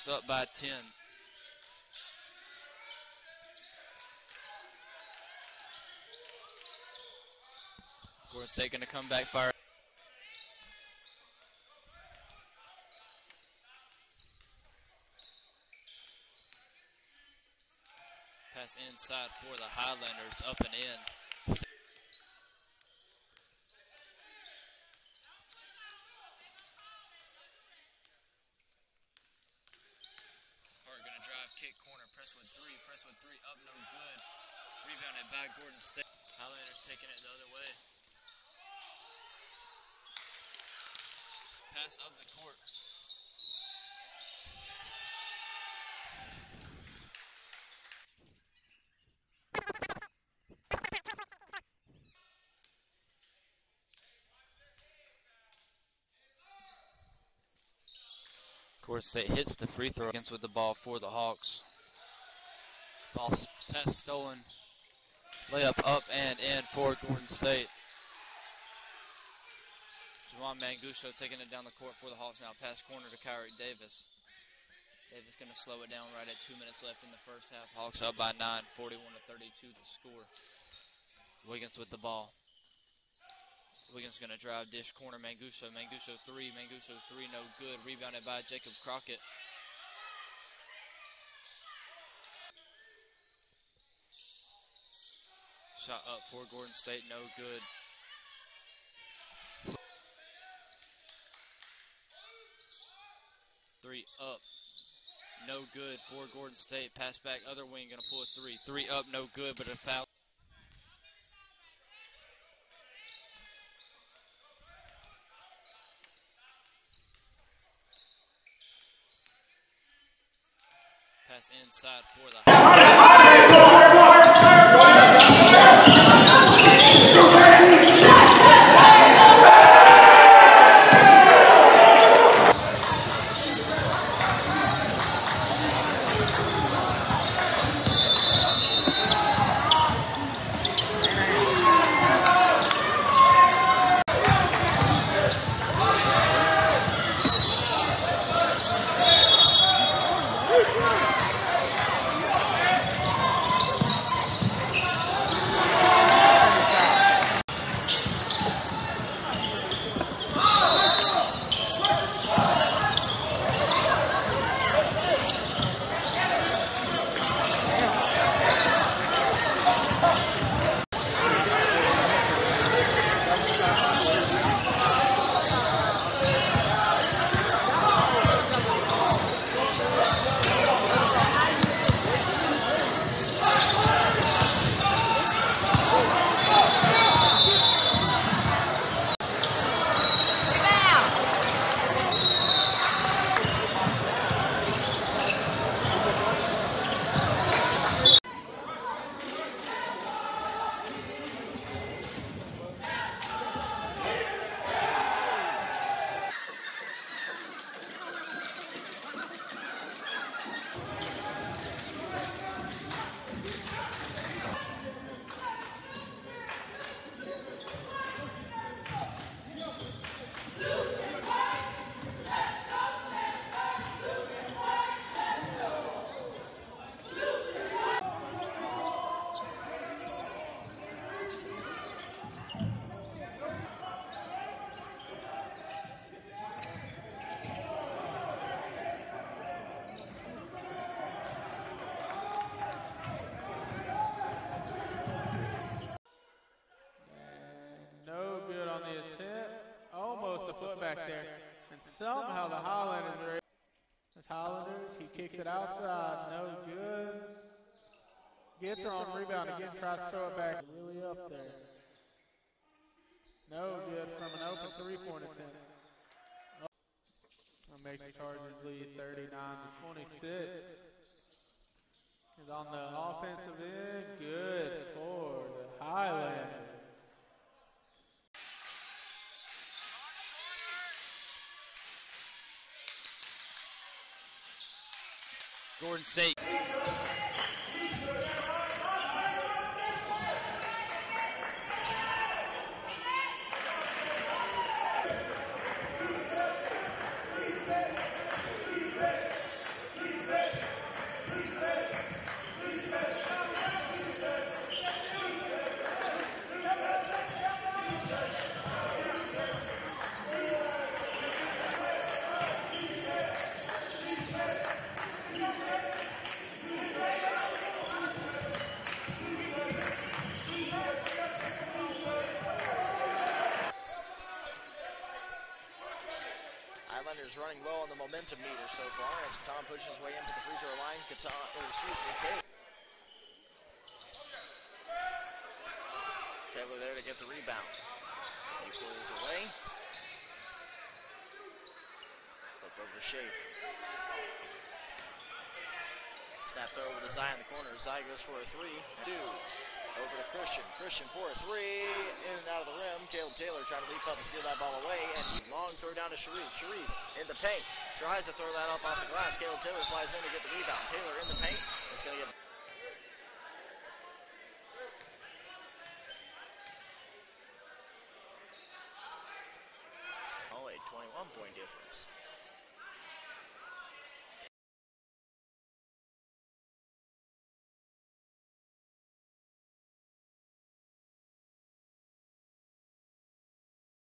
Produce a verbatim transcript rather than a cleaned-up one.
Hawks up by ten. Gordon State going to come back fire. Pass inside for the Highlanders, up and in. Hart going to drive, kick, corner, press with three, press with three, up, no good. Rebounded by Gordon State. Highlanders taking it the other way. Pass up the court. Gordon State hits the free throw against with the ball for the Hawks. Ball pass stolen. Layup up and in for Gordon State. Juwan Manguso taking it down the court for the Hawks now. Pass corner to Kyrie Davis. Davis going to slow it down right at two minutes left in the first half. Hawks up by nine, forty-one to thirty-two the score. Wiggins with the ball. Wiggins going to drive, dish, corner, Manguso. Manguso three, Manguso three, no good. Rebounded by Jacob Crockett. Shot up for Gordon State, no good. Three up, no good for Gordon State. Pass back, other wing, going to pull a three. Three up, no good, but a foul. Pass inside for the Somehow the Highlanders are able. It's Highlanders, he kicks it outside, no good. Gither on rebound again, tries to throw it back. Really up there. No good from an open three-point attempt. That makes the Chargers lead thirty-nine to twenty-six. Is on the offensive end, good for the Highlanders. Gordon State. Highlanders running low on the momentum meter so far as Tom pushes his way into the free throw line. Katan, or excuse me, Taylor. Taylor there to get the rebound. He pulls away. Flip over to Shape. Snap throw over to Zion in the corner. Zion goes for a three. Two. Over to Christian. Christian for a three. In and out of the rim. Kaleb Taylor trying to leap up and steal that ball away. And long throw down to Sharif. Sharif in the paint. Tries to throw that up off the glass. Kaleb Taylor flies in to get the rebound. Taylor in the paint. It's going to get... Oh, a twenty-one point difference.